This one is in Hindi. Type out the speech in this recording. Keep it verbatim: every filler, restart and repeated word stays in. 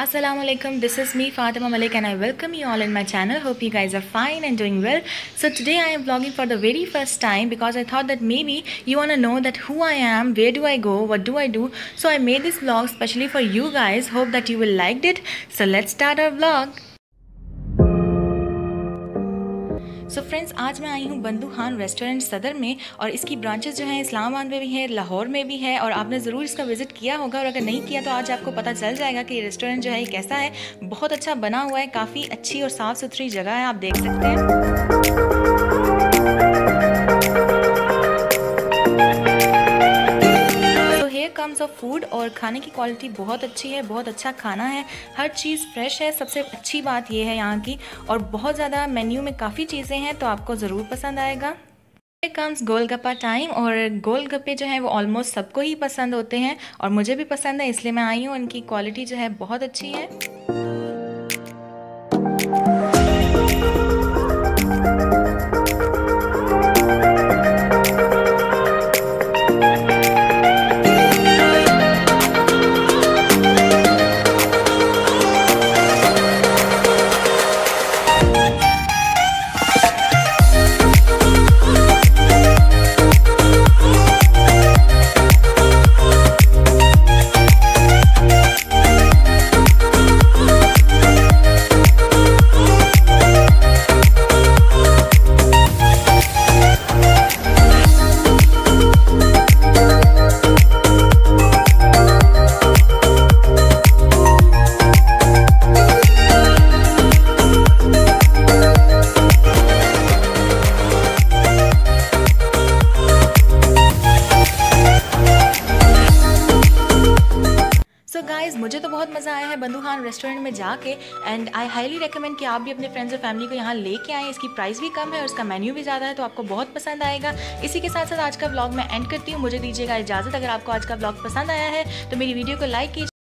Assalamualaikum, this is me Fatima Malik and I welcome you all in my channel. Hope you guys are fine and doing well. So today I am vlogging for the very first time because I thought that maybe you want to know that who I am, where do I go, what do I do. So I made this vlog specially for you guys. Hope that you will like it. So let's start our vlog. So so friends, आज मैं आई हूँ बंदूखान रेस्टोरेंट सदर में और इसकी ब्रांचेस जो हैं इस्लामाबाद में भी है, लाहौर में भी है और आपने ज़रूर इसका विज़िट किया होगा और अगर नहीं किया तो आज आपको पता चल जाएगा कि ये रेस्टोरेंट जो है कैसा है। बहुत अच्छा बना हुआ है, काफ़ी अच्छी और साफ़ सुथरी जगह है, आप देख सकते हैं। कम्स ऑफ फूड और खाने की क्वालिटी बहुत अच्छी है, बहुत अच्छा खाना है, हर चीज़ फ्रेश है। सबसे अच्छी बात ये है यहाँ की, और बहुत ज़्यादा मेन्यू में काफ़ी चीज़ें हैं तो आपको ज़रूर पसंद आएगा। कम्स गोलगप्पा टाइम, और गोलगप्पे जो हैं वो ऑलमोस्ट सबको ही पसंद होते हैं और मुझे भी पसंद है, इसलिए मैं आई हूँ। इनकी क्वालिटी जो है बहुत अच्छी है। सो so गाइज़, मुझे तो बहुत मज़ा आया है बंदूखान रेस्टोरेंट में जाके एंड आई हाईली रिकमेंड कि आप भी अपने फ्रेंड्स और फैमिली को यहाँ लेके आएँ। इसकी प्राइस भी कम है और इसका मेन्यू भी ज़्यादा है, तो आपको बहुत पसंद आएगा। इसी के साथ साथ आज का व्लॉग मैं एंड करती हूँ। मुझे दीजिएगा इजाज़त। अगर आपको आज का व्लॉग पसंद आया है तो मेरी वीडियो को लाइक कीजिए।